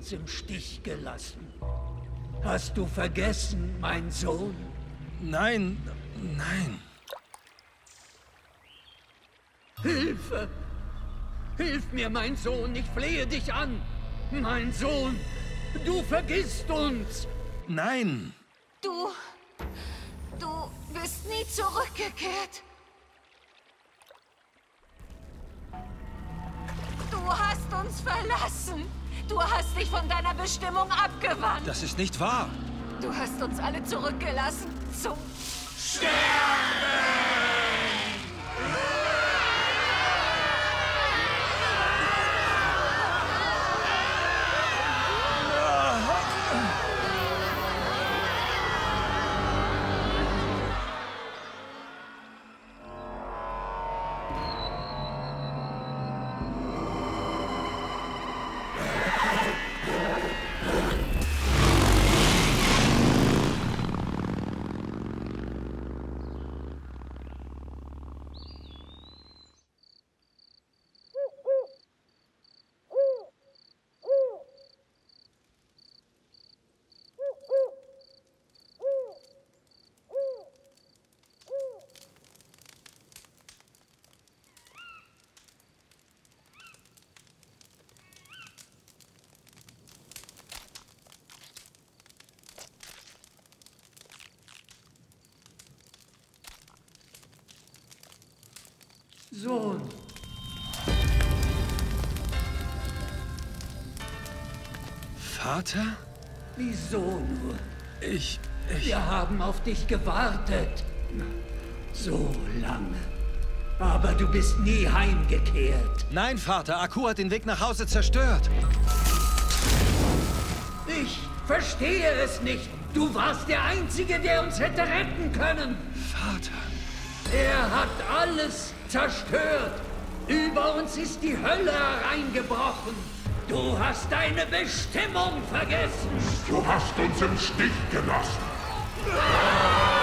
uns im Stich gelassen. Hast du vergessen, mein Sohn? Nein, nein. Hilfe! Hilf mir, mein Sohn, ich flehe dich an! Mein Sohn, du vergisst uns! Nein! Du bist nie zurückgekehrt. Du hast uns verlassen. Du hast dich von deiner Bestimmung abgewandt. Das ist nicht wahr. Du hast uns alle zurückgelassen zum Sterben! Sohn. Vater? Wieso nur? Wir haben auf dich gewartet. So lange. Aber du bist nie heimgekehrt. Nein, Vater. Aku hat den Weg nach Hause zerstört. Ich verstehe es nicht. Du warst der Einzige, der uns hätte retten können. Vater. Er hat alles zerstört. Über uns ist die Hölle hereingebrochen. Du hast deine Bestimmung vergessen. Du hast uns im Stich gelassen.